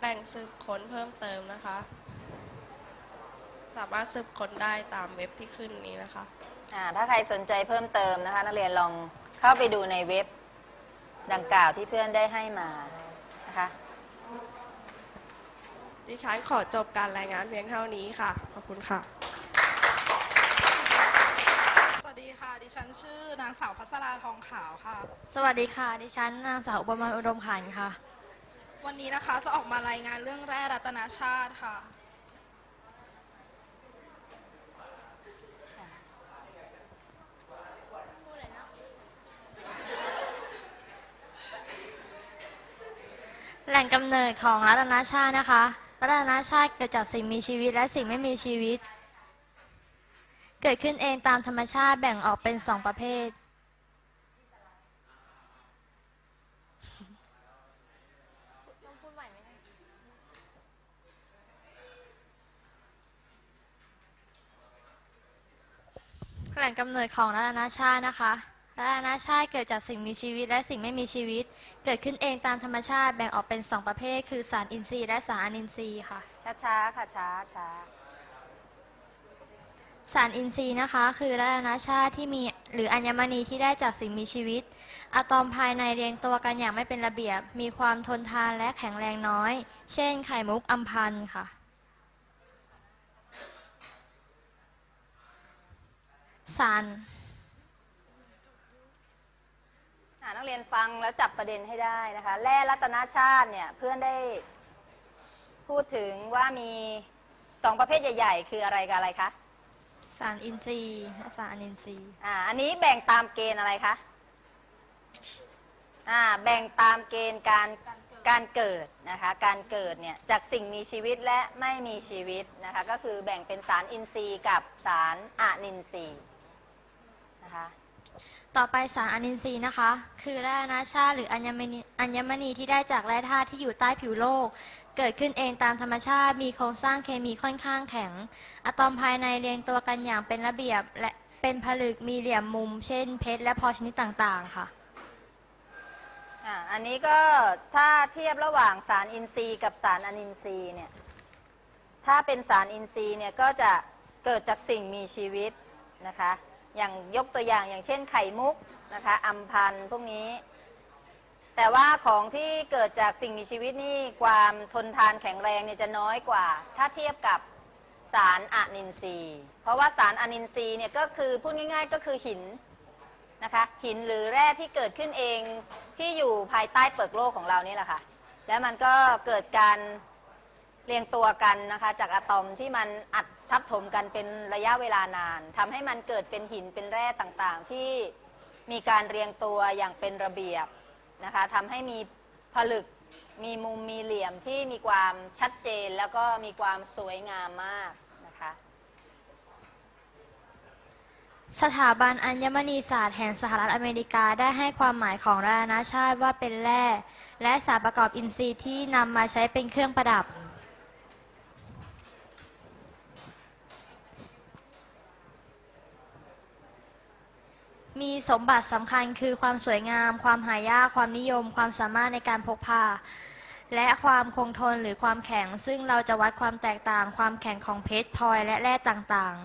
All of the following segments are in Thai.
แหล่งสืบค้นเพิ่มเติมนะคะสามารถสืบค้นได้ตามเว็บที่ขึ้นนี้นะคะถ้าใครสนใจเพิ่มเติมนะคะนักเรียนลองเข้าไปดูในเว็บดังกล่าวที่เพื่อนได้ให้มานะคะดิฉันขอจบการรายงานเพียงเท่านี้ค่ะขอบคุณค่ะสวัสดีค่ะดิฉันชื่อนางสาวพัสราทองขาวค่ะสวัสดีค่ะดิฉันนางสาวอุปมาอุดมขันธ์ค่ะวันนี้นะคะจะออกมารายงานเรื่องแร่รัตนชาติค่ะแหล่งกำเนิดของรัตนชาตินะคะรัตนชาติเกิดจากสิ่งมีชีวิตและสิ่งไม่มีชีวิตเกิดขึ้นเองตามธรรมชาติแบ่งออกเป็น2ประเภทแหล่งกำเนิดของรัตนชาตินะคะรัตนชาติเกิดจากสิ่งมีชีวิตและสิ่งไม่มีชีวิตเกิดขึ้นเองตามธรรมชาติแบ่งออกเป็น2ประเภทคือสารอินทรีย์และสารอนินทรีย์ค่ะช้าๆค่ะช้าสารอินทรีย์นะคะคือรัตนชาติที่มีหรืออัญมณีที่ได้จากสิ่งมีชีวิตอะตอมภายในเรียงตัวกันอย่างไม่เป็นระเบียบมีความทนทานและแข็งแรงน้อยเช่นไข่มุกอัมพันธ์ค่ะสารนักเรียนฟังแล้วจับประเด็นให้ได้นะคะแร่รัตนชาติเนี่ยเพื่อนได้พูดถึงว่ามี2ประเภทใหญ่ๆคืออะไรกับอะไรคะสารอินทรีย์และสารอนินทรีย์อันนี้แบ่งตามเกณฑ์อะไรคะแบ่งตามเกณฑ์การเกิดนะคะการเกิดเนี่ยจากสิ่งมีชีวิตและไม่มีชีวิตนะคะก็คือแบ่งเป็นสารอินทรีย์กับสารอนินทรีย์นะคะต่อไปสารอนินทรีย์นะคะคือแร่ธาตุชาติหรืออัญมณีที่ได้จากแร่ธาตุที่อยู่ใต้ผิวโลกเกิดขึ้นเองตามธรรมชาติมีโครงสร้างเคมีค่อนข้างแข็งอะตอมภายในเรียงตัวกันอย่างเป็นระเบียบและเป็นผลึกมีเหลี่ยมมุมเช่นเพชรและพลอยชนิดต่างๆค่ะอันนี้ก็ถ้าเทียบระหว่างสารอินทรีย์กับสารอนินทรีย์เนี่ยถ้าเป็นสารอินทรีย์เนี่ยก็จะเกิดจากสิ่งมีชีวิตนะคะอย่างยกตัวอย่างอย่างเช่นไข่มุกนะคะอัมพันธ์พวกนี้แต่ว่าของที่เกิดจากสิ่งมีชีวิตนี่ความทนทานแข็งแรงเนี่ยจะน้อยกว่าถ้าเทียบกับสารอนินทรีย์เพราะว่าสารอนินทรีย์เนี่ยก็คือพูดง่ายๆก็คือหินนะคะหินหรือแร่ที่เกิดขึ้นเองที่อยู่ภายใต้เปลือกโลกของเรานี่แหละค่ะแล้วมันก็เกิดการเรียงตัวกันนะคะจากอะตอมที่มันอัดทับถมกันเป็นระยะเวลานานทำให้มันเกิดเป็นหินเป็นแร่ต่างๆที่มีการเรียงตัวอย่างเป็นระเบียบนะคะทำให้มีผลึกมีมุมมีเหลี่ยมที่มีความชัดเจนแล้วก็มีความสวยงามมากนะคะสถาบันอัญมณีศาสตร์แห่งสหรัฐอเมริกาได้ให้ความหมายของรัตนชาติว่าเป็นแร่และสารประกอบอินทรีย์ที่นำมาใช้เป็นเครื่องประดับมีสมบัติสำคัญคือความสวยงามความหายากความนิยมความสามารถในการพกพาและความคงทนหรือความแข็งซึ่งเราจะวัดความแตกต่างความแข็งของเพชรพลอยและแร่ต่างๆ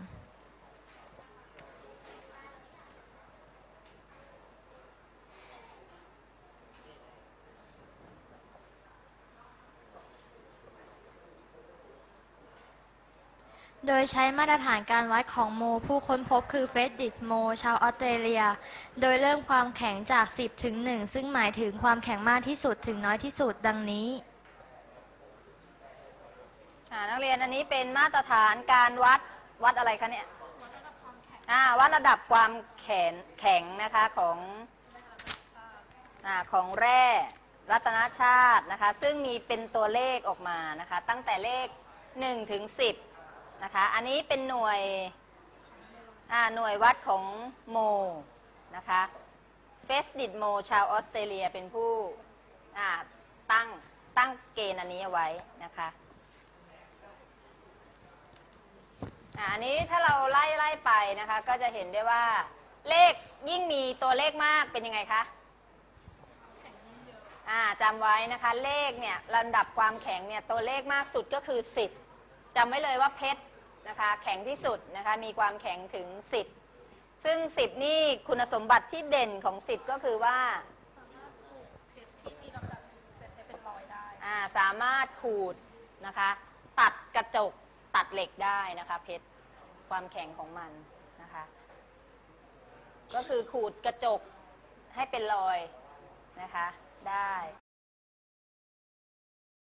โดยใช้มาตรฐานการวัดของโมผู้ค้นพบคือเฟรดริชโมชาวออสเตรเลียโดยเริ่มความแข็งจาก10ถึง1ซึ่งหมายถึงความแข็งมากที่สุดถึงน้อยที่สุดดังนี้นักเรียนอันนี้เป็นมาตรฐานการวัดอะไรคะเนี่ยวัดระดับความแข็งนะคะของแร่รัตนชาตินะคะซึ่งมีเป็นตัวเลขออกมานะคะตั้งแต่เลข1ถึง10นะคะอันนี้เป็นหน่วยวัดของโมนะคะเฟสดิดโมชาวออสเตรเลียเป็นผู้ตั้งเกณฑ์อันนี้เอาไว้นะคะอันนี้ถ้าเราไล่ไปนะคะก็จะเห็นได้ว่าเลขยิ่งมีตัวเลขมากเป็นยังไงคะจำไว้นะคะเลขเนี่ยลำดับความแข็งเนี่ยตัวเลขมากสุดก็คือ 10จำไว้เลยว่าเพชรนะคะแข็งที่สุดนะคะมีความแข็งถึง 10ซึ่ง10นี่คุณสมบัติที่เด่นของ10ก็คือว่าเพชรที่มีลำดับ1-7ให้เป็นรอยได้สามารถขูดนะคะตัดกระจกตัดเหล็กได้นะคะเพชรความแข็งของมันนะคะก็คือขูดกระจกให้เป็นรอยนะคะได้